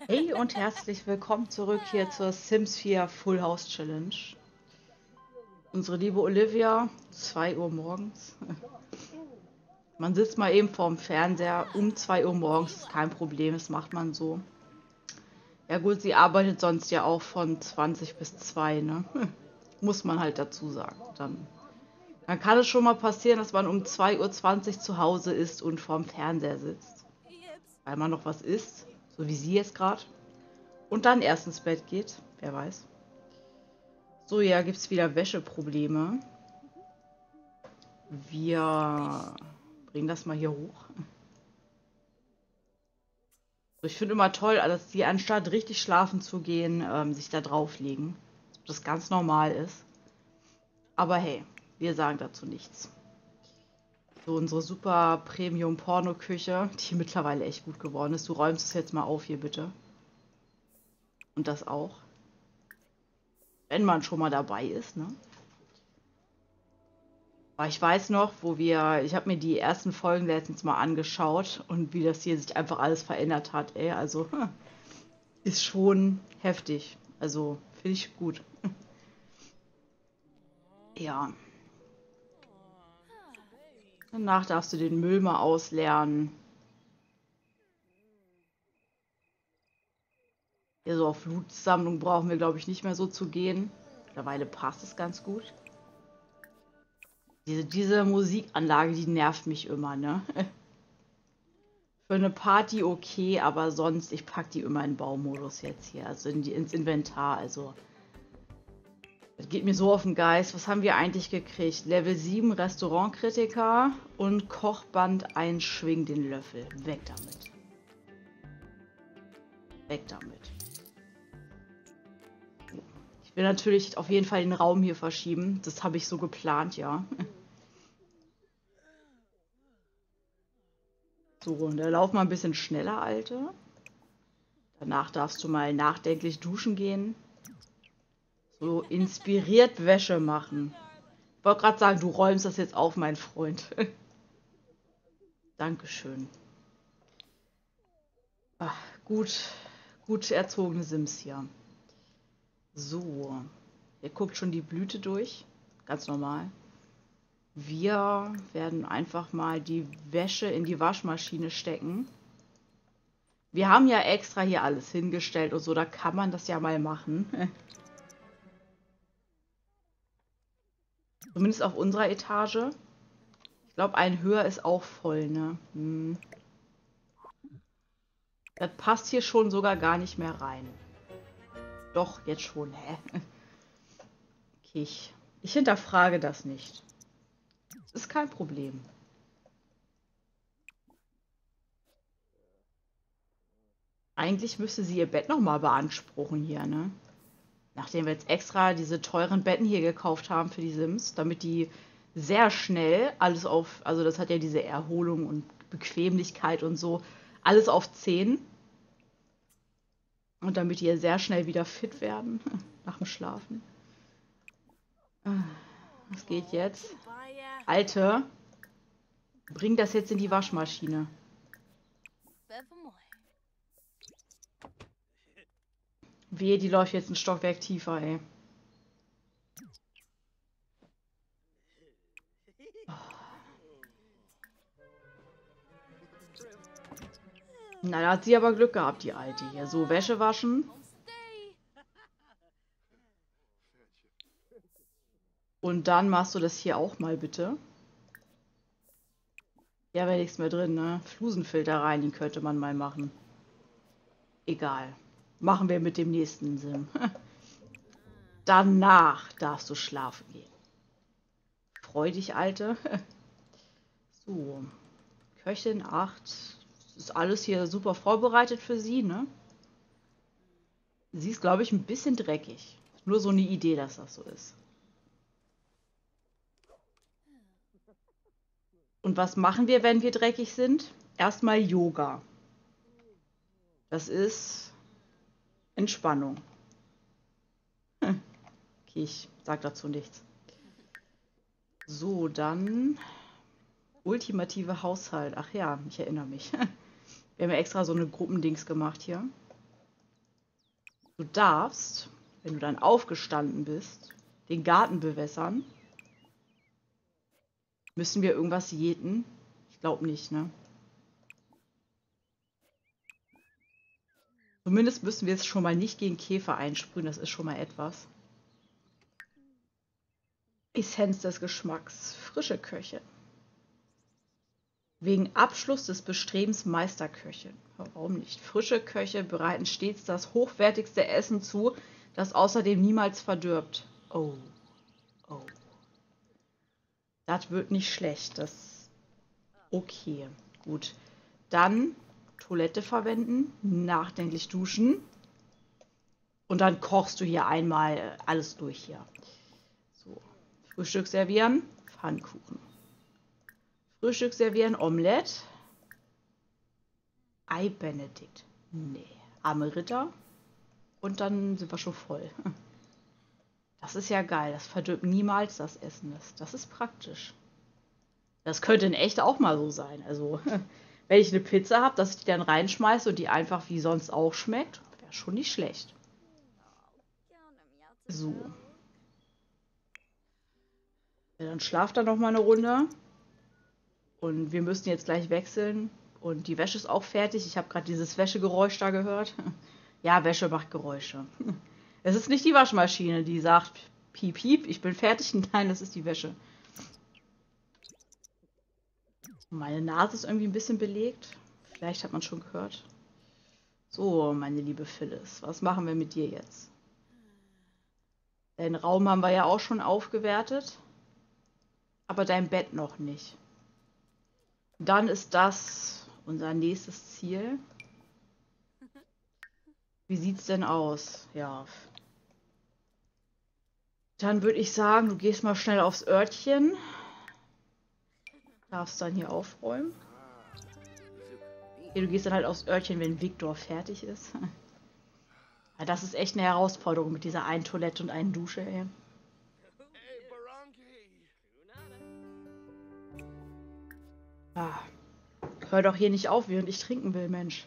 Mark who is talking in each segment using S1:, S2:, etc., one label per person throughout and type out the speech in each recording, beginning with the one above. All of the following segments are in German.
S1: Hey und herzlich willkommen zurück hier zur Sims 4 Full House Challenge. Unsere liebe Olivia, 2 Uhr morgens. Man sitzt mal eben vorm Fernseher um 2 Uhr morgens, ist kein Problem, das macht man so. Ja gut, sie arbeitet sonst ja auch von 20 bis 2, ne? Muss man halt dazu sagen. Dann kann es schon mal passieren, dass man um 2:20 Uhr zu Hause ist und vorm Fernseher sitzt. Weil man noch was isst, so wie sie jetzt gerade. Und dann erst ins Bett geht, wer weiß. So, ja, gibt es wieder Wäscheprobleme. Wir bringen das mal hier hoch. Ich finde immer toll, dass die anstatt richtig schlafen zu gehen, sich da drauflegen. Das ganz normal ist. Aber hey, wir sagen dazu nichts. So, unsere super Premium-Porno-Küche, die mittlerweile echt gut geworden ist. Du räumst es jetzt mal auf hier, bitte. Und das auch. Wenn man schon mal dabei ist, ne? Aber ich weiß noch, ich habe mir die ersten Folgen letztens mal angeschaut und wie das hier sich einfach alles verändert hat, ey. Also, ist schon heftig. Also, finde ich gut. Ja. Danach darfst du den Müll mal ausleeren. Hier so auf Lootsammlung brauchen wir, glaube ich, nicht mehr so zu gehen. Mittlerweile passt es ganz gut. Diese Musikanlage, die nervt mich immer, ne? Für eine Party okay, aber sonst, ich packe die immer in Baumodus jetzt hier, also ins Inventar, also. Das geht mir so auf den Geist. Was haben wir eigentlich gekriegt? Level 7 Restaurantkritiker und Kochband einschwingen den Löffel. Weg damit. Weg damit. Ich will natürlich auf jeden Fall den Raum hier verschieben. Das habe ich so geplant, ja. So, und dann lauf mal ein bisschen schneller, Alte. Danach darfst du mal nachdenklich duschen gehen. So inspiriert Wäsche machen. Ich wollte gerade sagen, du räumst das jetzt auf, mein Freund. Dankeschön. Ach, gut erzogene Sims hier. So, ihr guckt schon die Blüte durch. Ganz normal. Wir werden einfach mal die Wäsche in die Waschmaschine stecken. Wir haben ja extra hier alles hingestellt und so, da kann man das ja mal machen. Zumindest auf unserer Etage. Ich glaube, ein höher ist auch voll, ne? Das passt hier schon sogar gar nicht mehr rein. Doch, jetzt schon, hä? Okay, ich hinterfrage das nicht. Das ist kein Problem. Eigentlich müsste sie ihr Bett nochmal beanspruchen hier, ne? Nachdem wir jetzt extra diese teuren Betten hier gekauft haben für die Sims, damit die sehr schnell alles auf, also das hat ja diese Erholung und Bequemlichkeit und so, alles auf 10. Und damit die sehr schnell wieder fit werden nach dem Schlafen. Was geht jetzt? Alte, bring das jetzt in die Waschmaschine. Wehe, die läuft jetzt ein Stockwerk tiefer, ey. Na, da hat sie aber Glück gehabt, die Alte hier. So, Wäsche waschen. Und dann machst du das hier auch mal, bitte. Ja, wäre nichts mehr drin, ne? Flusenfilter reinigen könnte man mal machen. Egal. Machen wir mit dem nächsten Sim. Danach darfst du schlafen gehen. Freu dich, Alte. So. Köchin 8. Ist alles hier super vorbereitet für sie, ne? Sie ist, glaube ich, ein bisschen dreckig. Nur so eine Idee, dass das so ist. Und was machen wir, wenn wir dreckig sind? Erstmal Yoga. Das ist Entspannung. Okay, ich sag dazu nichts. So, dann ultimative Haushalt. Ach ja, ich erinnere mich. Wir haben ja extra so eine Gruppendings gemacht hier. Du darfst, wenn du dann aufgestanden bist, den Garten bewässern. Müssen wir irgendwas jäten? Ich glaube nicht, ne? Zumindest müssen wir jetzt schon mal nicht gegen Käfer einsprühen. Das ist schon mal etwas. Essenz des Geschmacks. Frische Köche. Wegen Abschluss des Bestrebens Meisterköchin. Warum nicht? Frische Köche bereiten stets das hochwertigste Essen zu, das außerdem niemals verdirbt. Oh. Oh. Das wird nicht schlecht. Das. Okay. Gut. Dann Toilette verwenden, nachdenklich duschen. Und dann kochst du hier einmal alles durch hier. So. Frühstück servieren, Pfannkuchen. Frühstück servieren, Omelette. Ei Benedikt. Nee. Arme Ritter. Und dann sind wir schon voll. Das ist ja geil. Das verdirbt niemals das Essen. Das ist praktisch. Das könnte in echt auch mal so sein. Also, wenn ich eine Pizza habe, dass ich die dann reinschmeiße und die einfach wie sonst auch schmeckt, wäre schon nicht schlecht. So. Ja, dann schlaft da noch mal eine Runde. Und wir müssen jetzt gleich wechseln. Und die Wäsche ist auch fertig. Ich habe gerade dieses Wäschegeräusch da gehört. Ja, Wäsche macht Geräusche. Es ist nicht die Waschmaschine, die sagt, piep, piep, ich bin fertig. Nein, das ist die Wäsche. Meine Nase ist irgendwie ein bisschen belegt. Vielleicht hat man schon gehört. So, meine liebe Phyllis, was machen wir mit dir jetzt? Deinen Raum haben wir ja auch schon aufgewertet. Aber dein Bett noch nicht. Dann ist das unser nächstes Ziel. Wie sieht's denn aus? Ja. Dann würde ich sagen, du gehst mal schnell aufs Örtchen. Darfst dann hier aufräumen. Okay, du gehst dann halt aufs Örtchen, wenn Viktor fertig ist. Ja, das ist echt eine Herausforderung mit dieser einen Toilette und einen Dusche, ey. Ah, hör doch hier nicht auf, während ich trinken will, Mensch.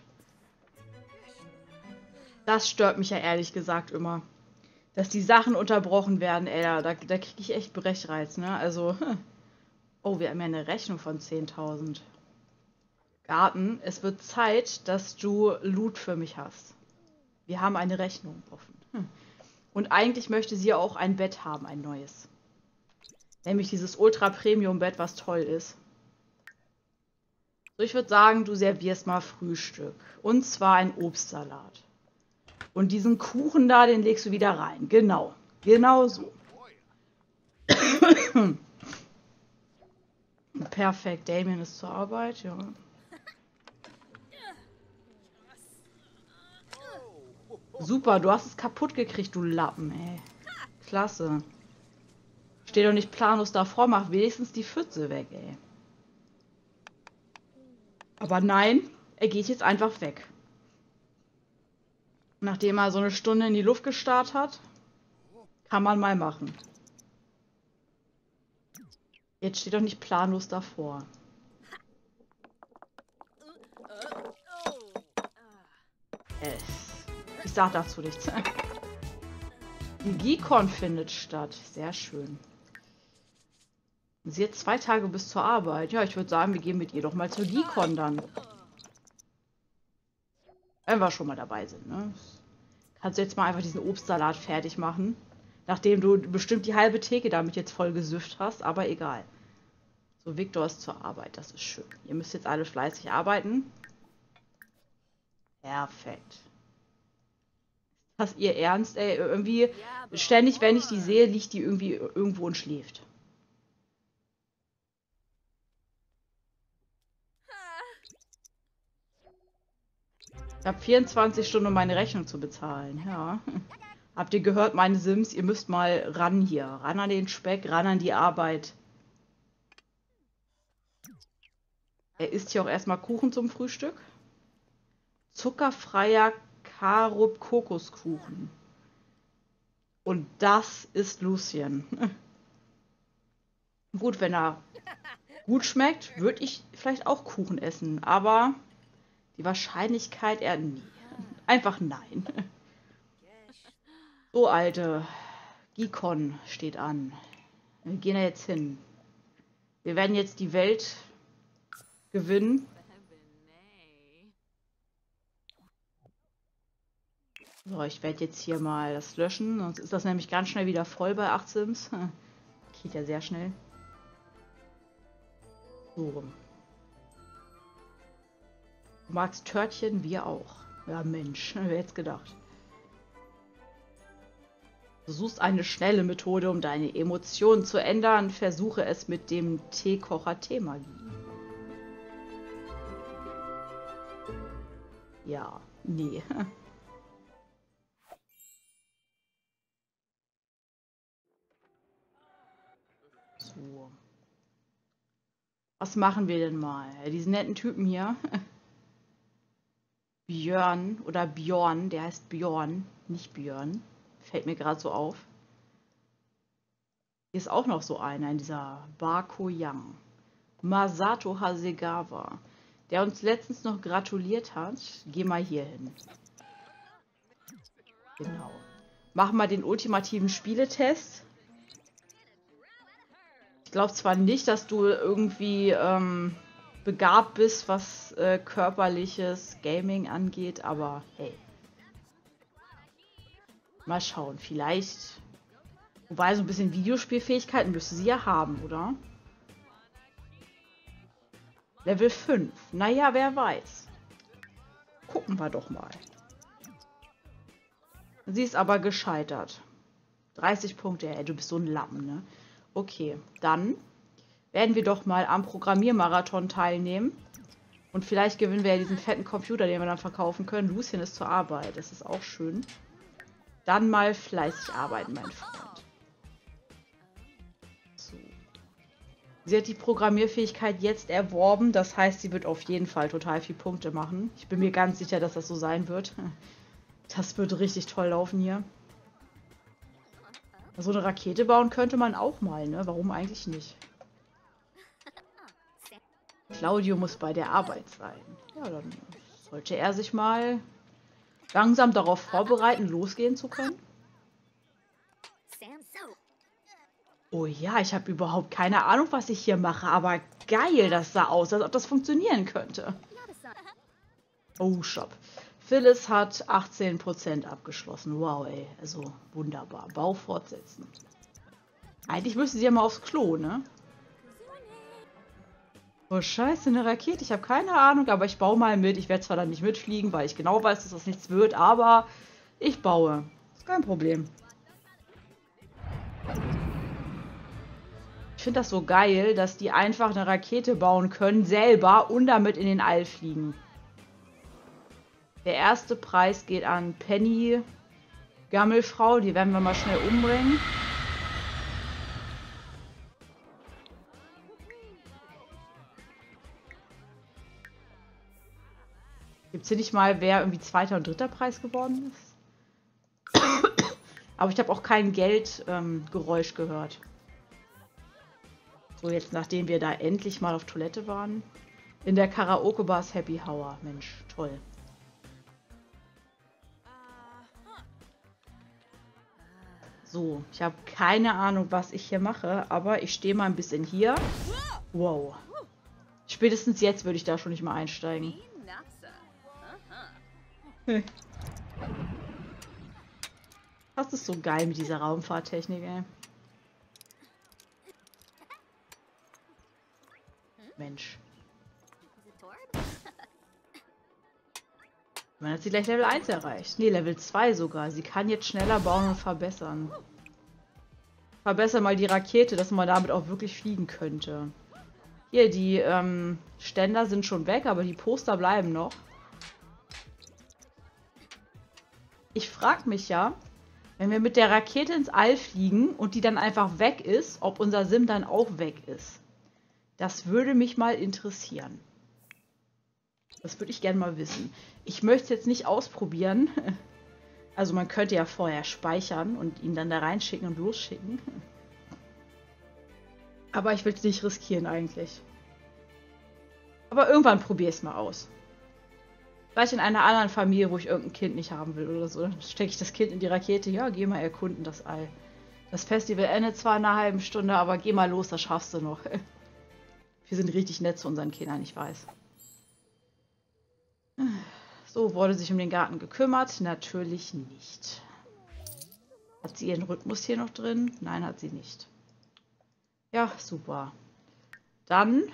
S1: Das stört mich ja ehrlich gesagt immer. Dass die Sachen unterbrochen werden, ey, da kriege ich echt Brechreiz, ne? Also, oh, wir haben ja eine Rechnung von 10.000. Garten, es wird Zeit, dass du Loot für mich hast. Wir haben eine Rechnung offen. Und eigentlich möchte sie auch ein Bett haben, ein neues. Nämlich dieses Ultra-Premium-Bett, was toll ist. So, ich würde sagen, du servierst mal Frühstück. Und zwar ein Obstsalat. Und diesen Kuchen da, den legst du wieder rein. Genau. Genau so. Perfekt. Damien ist zur Arbeit, ja. Super, du hast es kaputt gekriegt, du Lappen, ey. Klasse. Steh doch nicht planlos davor, mach wenigstens die Pfütze weg, ey. Aber nein, er geht jetzt einfach weg. Nachdem er so eine Stunde in die Luft gestarrt hat, kann man mal machen. Jetzt steht doch nicht planlos davor. Ich sag dazu nichts. Ein Gikon findet statt. Sehr schön. Sie hat 2 Tage bis zur Arbeit. Ja, ich würde sagen, wir gehen mit ihr doch mal zur Gikon dann. Wenn wir schon mal dabei sind, ne? Kannst du jetzt mal einfach diesen Obstsalat fertig machen. Nachdem du bestimmt die halbe Theke damit jetzt voll gesüfft hast, aber egal. So, Viktor ist zur Arbeit, das ist schön. Ihr müsst jetzt alle fleißig arbeiten. Perfekt. Ist das ihr Ernst, ey? Irgendwie, ständig, wenn ich die sehe, liegt die irgendwie irgendwo und schläft. Ich habe 24 Stunden, um meine Rechnung zu bezahlen, ja. Habt ihr gehört, meine Sims? Ihr müsst mal ran hier. Ran an den Speck, ran an die Arbeit. Er isst hier auch erstmal Kuchen zum Frühstück. Zuckerfreier Karup-Kokoskuchen. Und das ist Lucien. Gut, wenn er gut schmeckt, würde ich vielleicht auch Kuchen essen. Aber die Wahrscheinlichkeit eher nie. Einfach nein. So, Alte. Gicon steht an. Wir gehen da jetzt hin. Wir werden jetzt die Welt gewinnen. So, ich werde jetzt hier mal das löschen, sonst ist das nämlich ganz schnell wieder voll bei 8 Sims. Geht ja sehr schnell. So. Du magst Törtchen, wir auch. Ja, Mensch, wer hätte es gedacht. Du suchst eine schnelle Methode, um deine Emotionen zu ändern. Versuche es mit dem Teekocher Teemagie. Ja, nee. So. Was machen wir denn mal? Diesen netten Typen hier. Björn oder Bjorn, der heißt Bjorn, nicht Björn. Fällt mir gerade so auf. Hier ist auch noch so einer in dieser Bako Yang. Masato Hasegawa, der uns letztens noch gratuliert hat. Geh mal hier hin. Genau. Machen wir den ultimativen Spieletest. Ich glaube zwar nicht, dass du irgendwie begabt bist, was körperliches Gaming angeht, aber hey. Mal schauen, vielleicht. Wobei, so ein bisschen Videospielfähigkeiten müsste sie ja haben, oder? Level 5. Naja, wer weiß. Gucken wir doch mal. Sie ist aber gescheitert. 30 Punkte, ey, du bist so ein Lappen, ne? Okay, dann werden wir doch mal am Programmiermarathon teilnehmen. Und vielleicht gewinnen wir ja diesen fetten Computer, den wir dann verkaufen können. Lucien ist zur Arbeit, das ist auch schön. Dann mal fleißig arbeiten, mein Freund. So. Sie hat die Programmierfähigkeit jetzt erworben. Das heißt, sie wird auf jeden Fall total viel Punkte machen. Ich bin mir ganz sicher, dass das so sein wird. Das wird richtig toll laufen hier. So eine Rakete bauen könnte man auch mal, ne? Warum eigentlich nicht? Claudio muss bei der Arbeit sein. Ja, dann sollte er sich mal langsam darauf vorbereiten, losgehen zu können. Oh ja, ich habe überhaupt keine Ahnung, was ich hier mache, aber geil, das sah aus, als ob das funktionieren könnte. Oh, Shop. Phyllis hat 18% abgeschlossen. Wow, ey. Also, wunderbar. Bau fortsetzen. Eigentlich müsste sie ja mal aufs Klo, ne? Oh, scheiße, eine Rakete. Ich habe keine Ahnung, aber ich baue mal mit. Ich werde zwar dann nicht mitfliegen, weil ich genau weiß, dass das nichts wird, aber ich baue. Ist kein Problem. Ich finde das so geil, dass die einfach eine Rakete bauen können, selber und damit in den All fliegen. Der erste Preis geht an Penny Gammelfrau. Die werden wir mal schnell umbringen. Gibt es hier nicht mal, wer irgendwie zweiter und dritter Preis geworden ist? Aber ich habe auch kein Geldgeräusch gehört. So, jetzt nachdem wir da endlich mal auf Toilette waren. In der Karaoke-Bar ist Happy Hour. Mensch, toll. So, ich habe keine Ahnung, was ich hier mache, aber ich stehe mal ein bisschen hier. Wow. Spätestens jetzt würde ich da schon nicht mal einsteigen. Das ist so geil mit dieser Raumfahrttechnik, ey. Mensch. Man hat sie gleich Level 1 erreicht. Ne, Level 2 sogar. Sie kann jetzt schneller bauen und verbessern. Verbessere mal die Rakete, dass man damit auch wirklich fliegen könnte. Hier, die Ständer sind schon weg, aber die Poster bleiben noch. Ich frage mich ja, wenn wir mit der Rakete ins All fliegen und die dann einfach weg ist, ob unser Sim dann auch weg ist. Das würde mich mal interessieren. Das würde ich gerne mal wissen. Ich möchte es jetzt nicht ausprobieren. Also man könnte ja vorher speichern und ihn dann da reinschicken und losschicken. Aber ich will es nicht riskieren eigentlich. Aber irgendwann probiere ich es mal aus. Vielleicht in einer anderen Familie, wo ich irgendein Kind nicht haben will oder so. Dann stecke ich das Kind in die Rakete. Ja, geh mal erkunden, das All. Das Festival endet zwar in einer halben Stunde, aber geh mal los, das schaffst du noch. Wir sind richtig nett zu unseren Kindern, ich weiß. So, wurde sich um den Garten gekümmert? Natürlich nicht. Hat sie ihren Rhythmus hier noch drin? Nein, hat sie nicht. Ja, super. Dann...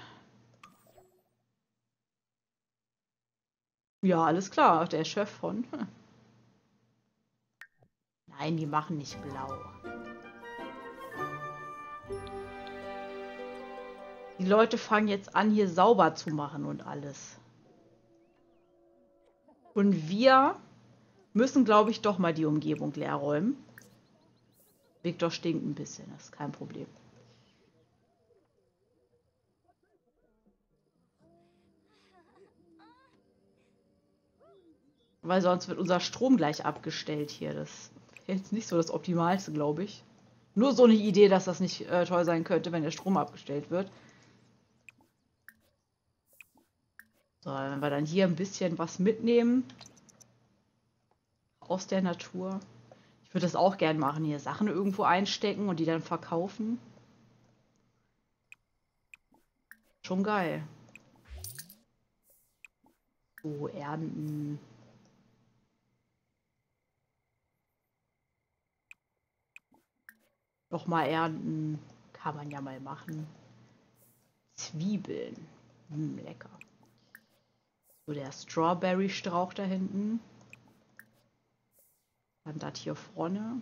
S1: Ja, alles klar. Der Chef von... Nein, die machen nicht blau. Die Leute fangen jetzt an, hier sauber zu machen und alles. Und wir müssen, glaube ich, doch mal die Umgebung leer räumen. Victor stinkt ein bisschen, das ist kein Problem. Weil sonst wird unser Strom gleich abgestellt hier. Das wäre jetzt nicht so das Optimalste, glaube ich. Nur so eine Idee, dass das nicht toll sein könnte, wenn der Strom abgestellt wird. So, wenn wir dann hier ein bisschen was mitnehmen aus der Natur. Ich würde das auch gern machen, hier Sachen irgendwo einstecken und die dann verkaufen. Schon geil. So, ernten. Nochmal ernten. Kann man ja mal machen. Zwiebeln. Lecker. So, der Strawberry-Strauch da hinten. Dann das hier vorne.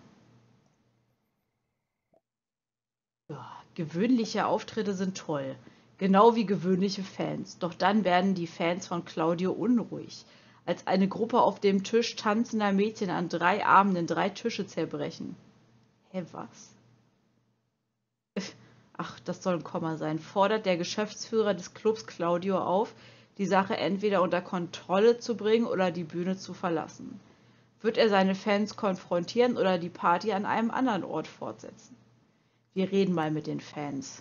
S1: Ja, gewöhnliche Auftritte sind toll. Genau wie gewöhnliche Fans. Doch dann werden die Fans von Claudio unruhig. Als eine Gruppe auf dem Tisch tanzender Mädchen an 3 Abenden 3 Tische zerbrechen. Hä, was? Ach, das soll ein Komma sein. Fordert der Geschäftsführer des Clubs Claudio auf, die Sache entweder unter Kontrolle zu bringen oder die Bühne zu verlassen. Wird er seine Fans konfrontieren oder die Party an einem anderen Ort fortsetzen? Wir reden mal mit den Fans.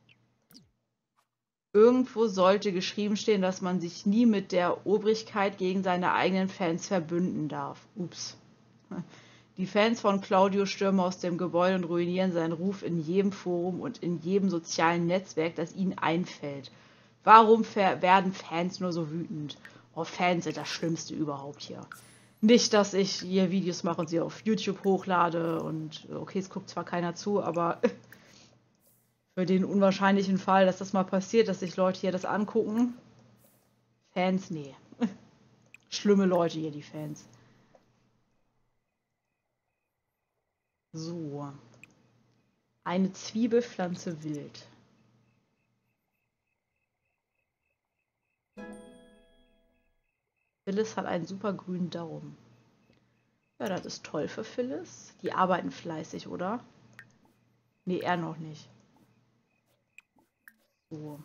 S1: Irgendwo sollte geschrieben stehen, dass man sich nie mit der Obrigkeit gegen seine eigenen Fans verbünden darf. Ups. Die Fans von Claudio stürmen aus dem Gebäude und ruinieren seinen Ruf in jedem Forum und in jedem sozialen Netzwerk, das ihnen einfällt. Warum werden Fans nur so wütend? Oh, Fans sind das Schlimmste überhaupt hier. Nicht, dass ich hier Videos mache und sie auf YouTube hochlade und okay, es guckt zwar keiner zu, aber für den unwahrscheinlichen Fall, dass das mal passiert, dass sich Leute hier das angucken. Fans, nee. Schlimme Leute hier, die Fans. So. Eine Zwiebelpflanze wild. Phyllis hat einen super grünen Daumen. Ja, das ist toll für Phyllis. Die arbeiten fleißig, oder? Nee, er noch nicht. So.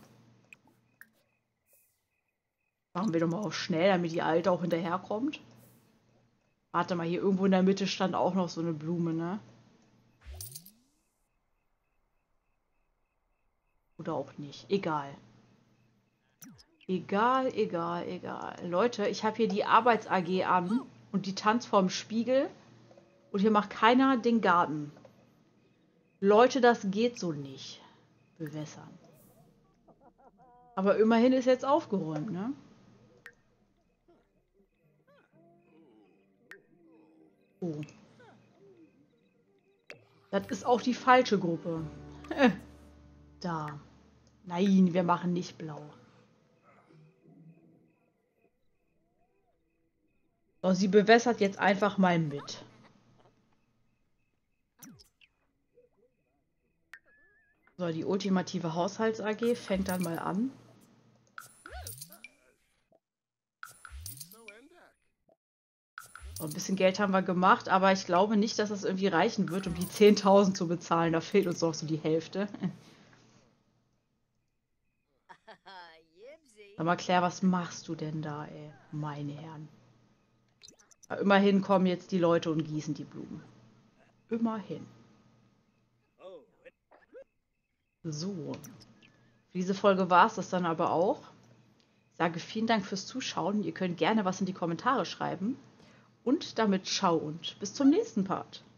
S1: Machen wir doch mal auf schnell, damit die Alte auch hinterherkommt. Warte mal, hier irgendwo in der Mitte stand auch noch so eine Blume, ne? Oder auch nicht. Egal. Egal, egal, egal. Leute, ich habe hier die Arbeits-AG an und die tanzt vorm Spiegel und hier macht keiner den Garten. Leute, das geht so nicht. Bewässern. Aber immerhin ist jetzt aufgeräumt, ne? Oh. Das ist auch die falsche Gruppe. Da. Nein, wir machen nicht blau. So, sie bewässert jetzt einfach mal mit. So, die ultimative Haushalts-AG fängt dann mal an. So, ein bisschen Geld haben wir gemacht, aber ich glaube nicht, dass das irgendwie reichen wird, um die 10.000 zu bezahlen. Da fehlt uns noch so die Hälfte. Sag mal, Claire, was machst du denn da, ey? Meine Herren. Aber immerhin kommen jetzt die Leute und gießen die Blumen. Immerhin. So. Für diese Folge war es das dann aber auch. sage vielen Dank fürs Zuschauen. Ihr könnt gerne was in die Kommentare schreiben. Und damit ciao und bis zum nächsten Part.